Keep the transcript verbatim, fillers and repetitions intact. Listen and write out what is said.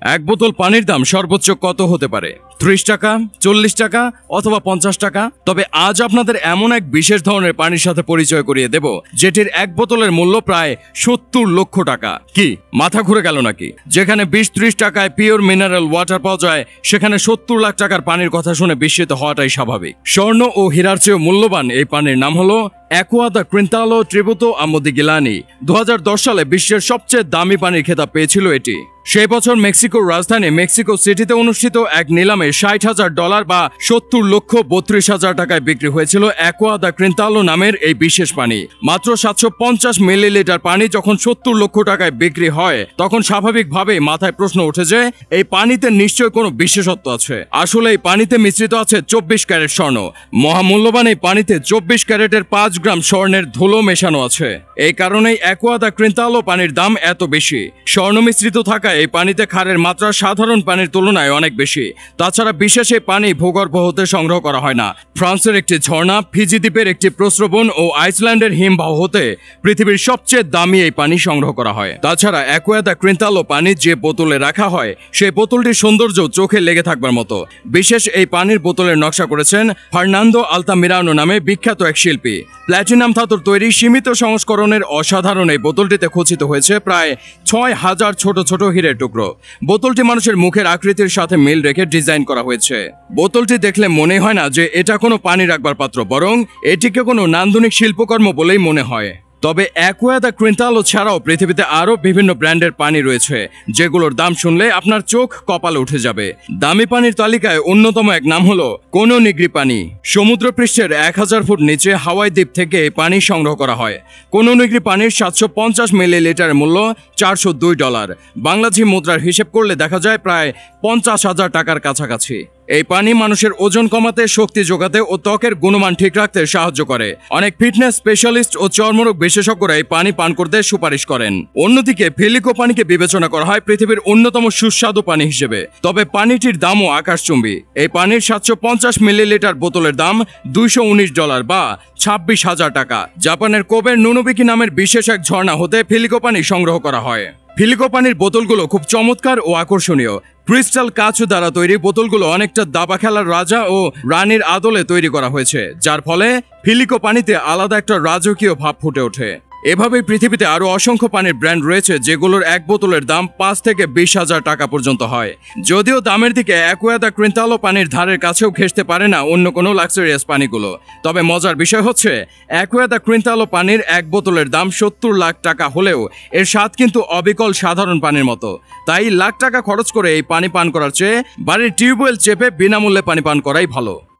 এক বোতল পানির দাম সর্বোচ্চ কত হতে পারে? ত্রিশ টাকা, চল্লিশ টাকা অথবা পঞ্চাশ টাকা। তবে আজ আপনাদের এমন এক বিশেষ ধরনের পানির সাথে পরিচয় করিয়ে দেব যেটির এক বোতলের মূল্য প্রায় সত্তর লক্ষ টাকা। কি মাথা ঘুরে গেল নাকি? যেখানে বিশ ত্রিশ টাকায় পিওর মিনারেল ওয়াটার পাওয়া যায়, সেখানে সত্তর লাখ টাকার পানির কথা শুনে বিস্মিত হওয়াটাই স্বাভাবিক। স্বর্ণ ও হীরার চেয়েও মূল্যবান এই পানির নাম হলো অ্যাকুয়া দ্য ক্রিন্তালো ট্রিবুতো আমোদিগিলানি। দু হাজার দশ সালে বিশ্বের সবচেয়ে দামি পানির খেতাব পেয়েছিল এটি। সেই বছর মেক্সিকোর রাজধানী মেক্সিকো সিটিতে অনুষ্ঠিত এক নিলামে ষাট হাজার ডলার বা সত্তর লক্ষ বত্রিশ হাজার টাকায় বিক্রি হয়েছিল অ্যাকুয়া দ্য ক্রিন্তালো নামের এই বিশেষ পানি। মাত্র সাতশো পঞ্চাশ মিলিলিটার পানি যখন সত্তর লক্ষ টাকায় বিক্রি হয়, তখন স্বাভাবিকভাবেই মাথায় প্রশ্ন ওঠে যে এই পানিতে নিশ্চয়ই কোনো বিশেষত্ব আছে। আসলে এই পানিতে মিশ্রিত আছে চব্বিশ ক্যারেট স্বর্ণ। মহামূল্যবান এই পানিতে চব্বিশ ক্যারেটের পাঁচ গ্রাম স্বর্ণের ধুলো মেশানো আছে। এই কারণেই অ্যাকুয়া দ্য ক্রিন্তালো পানির দাম এত বেশি। স্বর্ণ মিশ্রিত থাকায় এই পানিতে ক্ষারের মাত্রা সাধারণ পানির তুলনায় অনেক বেশি। তাছাড়া বিশেষ এই পানি ভূগর্ভ হতে সংগ্রহ করা হয় না। ফ্রান্সের একটি ঝর্ণা, ফিজি দ্বীপের একটি প্রস্রবণ ও আইসল্যান্ডের হিমবাহ হতে পৃথিবীর সবচেয়ে দামি এই পানি সংগ্রহ করা হয়। তাছাড়া অ্যাকুয়া দ্য ক্রিন্তালো পানি যে বোতলে রাখা হয়, সেই বোতলটির সৌন্দর্য চোখে লেগে থাকবার মতো। বিশেষ এই পানির বোতলের নকশা করেছেন ফার্নান্দো আলতামিরানো নামে বিখ্যাত এক শিল্পী। প্ল্যাটিনাম ধাতুর তৈরি সীমিত সংস্করণের অসাধারণ এই বোতলটিতে খচিত হয়েছে প্রায় ছয় হাজার ছোট ছোট হীরের টুকরো। বোতলটি মানুষের মুখের আকৃতির সাথে মিল রেখে ডিজাইন করা হয়েছে। বোতলটি দেখলে মনে হয় না যে এটা কোনো পানি রাখবার পাত্র, বরং এটিকে কোনো নান্দনিক শিল্পকর্ম বলেই মনে হয়। তবে অ্যাকুয়া দ্য ক্রিন্তালো ছাড়াও পৃথিবীতে আরও বিভিন্ন ব্র্যান্ডের পানি রয়েছে, যেগুলোর দাম শুনলে আপনার চোখ কপালে উঠে যাবে। দামি পানির তালিকায় অন্যতম এক নাম হলো কোনো নিগ্রি পানি। সমুদ্রপৃষ্ঠের এক হাজার ফুট নিচে হাওয়াই দ্বীপ থেকে পানি সংগ্রহ করা হয়। কোনো নিগ্রি পানির সাতশো পঞ্চাশ মিলিলিটারের মূল্য চারশো দুই ডলার। বাংলাদেশি মুদ্রার হিসেব করলে দেখা যায় প্রায় পঞ্চাশ হাজার টাকার কাছাকাছি। এই পানি মানুষের ওজন কমাতে, শক্তি যোগাতে ও ত্বকের গুণমান ঠিক রাখতে সাহায্য করে। অনেক ফিটনেস স্পেশালিস্ট ও চর্মরোগ বিশেষজ্ঞরা এই পানি পান করতে সুপারিশ করেন। অন্যদিকে ফিলিকো পানিকে বিবেচনা করা হয় পৃথিবীর অন্যতম সুস্বাদু পানি হিসেবে। তবে পানিটির দামও আকাশচুম্বী। এই পানির সাতশো পঞ্চাশ মিলিলিটার বোতলের দাম দুইশো উনিশ ডলার বা ছাব্বিশ হাজার টাকা। জাপানের কোবের নুনোবিকি নামের বিশেষ এক ঝর্ণা হতে ফিলিকো পানি সংগ্রহ করা হয়। ফিলিকো পানির বোতলগুলো খুব চমৎকার ও আকর্ষণীয়। ক্রিস্টাল কাচ দ্বারা তৈরি বোতলগুলো অনেকটা দাবা খেলার রাজা ও রানীর আদলে তৈরি করা হয়েছে, যার ফলে ফিলিকো পানিতে আলাদা একটা রাজকীয় ভাব ফুটে ওঠে। এভাবেই পৃথিবীতে আরো অসংখ্য পানির ব্র্যান্ড রয়েছে, যেগুলোর এক বোতলের দাম পাঁচ থেকে বিশ হাজার টাকা পর্যন্ত হয়। যদিও দামের দিকে অ্যাকুয়া দ্য ক্রিন্তালো পানির ধারের কাছেও ঘেঁষতে পারে না অন্য কোনো লাক্সারিয়াস পানিগুলো। তবে মজার বিষয় হচ্ছে, অ্যাকুয়া দ্য ক্রিন্তালো পানির এক বোতলের দাম সত্তর লাখ টাকা হলেও এর স্বাদ কিন্তু অবিকল সাধারণ পানির মতো। তাই লাখ টাকা খরচ করে এই পানি পান করার চেয়ে বাড়ির টিউবওয়েল চেপে বিনামূল্যে পানি পান করাই ভালো।